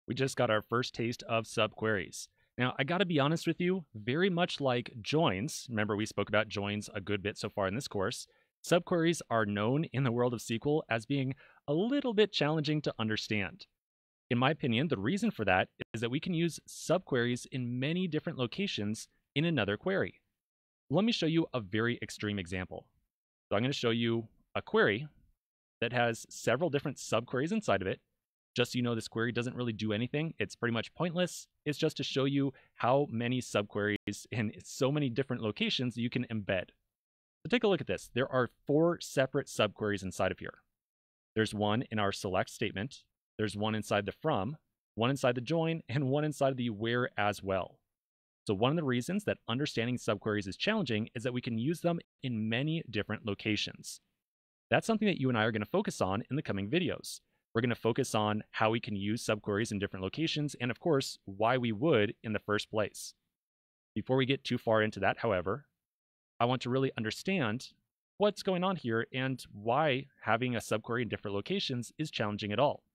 We just got our first taste of subqueries. Now, I gotta be honest with you, very much like joins, remember we spoke about joins a good bit so far in this course, subqueries are known in the world of SQL as being a little bit challenging to understand. In my opinion, the reason for that is that we can use subqueries in many different locations in another query. Let me show you a very extreme example. So I'm going to show you a query that has several different subqueries inside of it. Just so you know, this query doesn't really do anything. It's pretty much pointless. It's just to show you how many subqueries in so many different locations you can embed. So take a look at this. There are 4 separate subqueries inside of here. There's one in our select statement. There's one inside the from, one inside the join, and one inside the where as well. So one of the reasons that understanding subqueries is challenging is that we can use them in many different locations. That's something that you and I are going to focus on in the coming videos. We're going to focus on how we can use subqueries in different locations and, of course, why we would in the first place. Before we get too far into that, however, I want to really understand what's going on here and why having a subquery in different locations is challenging at all.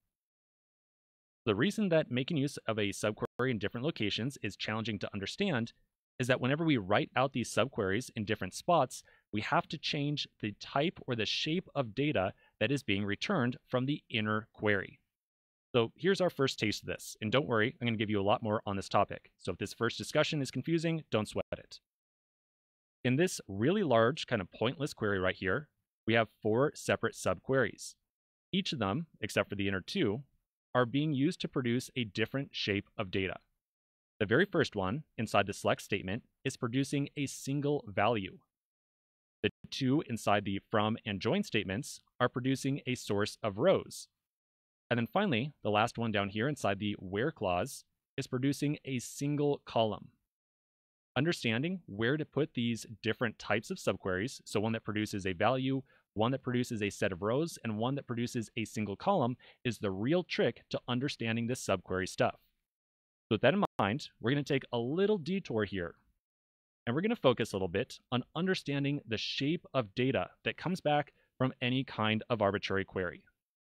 The reason that making use of a subquery in different locations is challenging to understand is that whenever we write out these subqueries in different spots, we have to change the type or the shape of data that is being returned from the inner query. So here's our first taste of this. And don't worry, I'm going to give you a lot more on this topic. So if this first discussion is confusing, don't sweat it. In this really large, kind of pointless query right here, we have 4 separate subqueries. Each of them, except for the inner 2, are being used to produce a different shape of data. The very first one, inside the select statement, is producing a single value. The 2 inside the from and join statements are producing a source of rows. And then finally, the last one down here inside the where clause is producing a single column. Understanding where to put these different types of subqueries, so one that produces a value, one that produces a set of rows, and one that produces a single column, is the real trick to understanding this subquery stuff. So with that in mind, we're going to take a little detour here, and we're going to focus a little bit on understanding the shape of data that comes back from any kind of arbitrary query.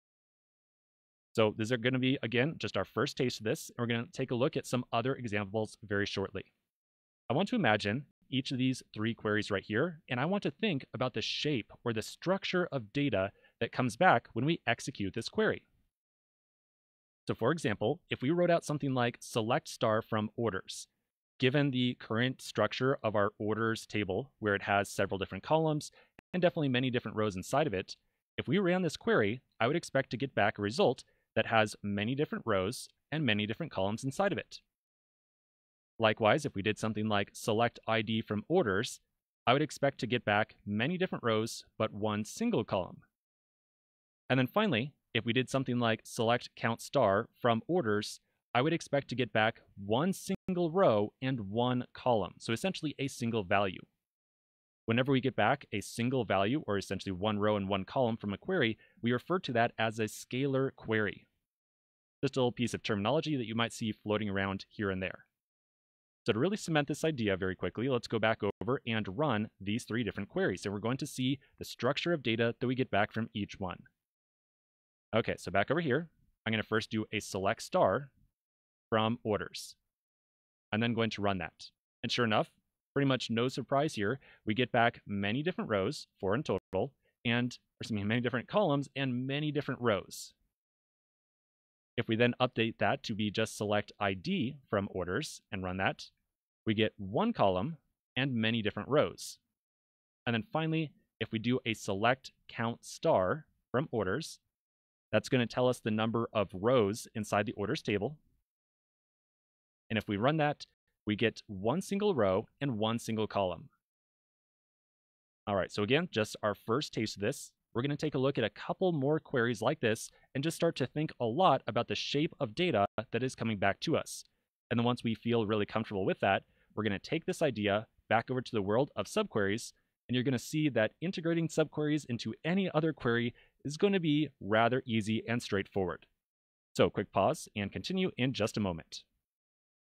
So these are going to be, again, just our first taste of this, and we're going to take a look at some other examples very shortly. I want to imagine each of these 3 queries right here, and I want to think about the shape or the structure of data that comes back when we execute this query. So for example, if we wrote out something like select star from orders, given the current structure of our orders table, where it has several different columns and definitely many different rows inside of it, if we ran this query, I would expect to get back a result that has many different rows and many different columns inside of it. Likewise, if we did something like select ID from orders, I would expect to get back many different rows, but one single column. And then finally, if we did something like select count star from orders, I would expect to get back one single row and one column, so essentially a single value. Whenever we get back a single value, or essentially one row and one column from a query, we refer to that as a scalar query. Just a little piece of terminology that you might see floating around here and there. So to really cement this idea very quickly, let's go back over and run these 3 different queries. And we're going to see the structure of data that we get back from each one. Okay, so back over here, I'm going to first do a select star from orders. I'm then going to run that. And sure enough, pretty much no surprise here, we get back many different rows, 4 in total, and many different columns and many different rows. If we then update that to be just select ID from orders and run that, we get one column and many different rows. And then finally, if we do a select count star from orders, that's going to tell us the number of rows inside the orders table. And if we run that, we get one single row and one single column. All right, so again, just our first taste of this. We're going to take a look at a couple more queries like this and just start to think a lot about the shape of data that is coming back to us. And then once we feel really comfortable with that, we're going to take this idea back over to the world of subqueries, and you're going to see that integrating subqueries into any other query is going to be rather easy and straightforward. So quick pause and continue in just a moment.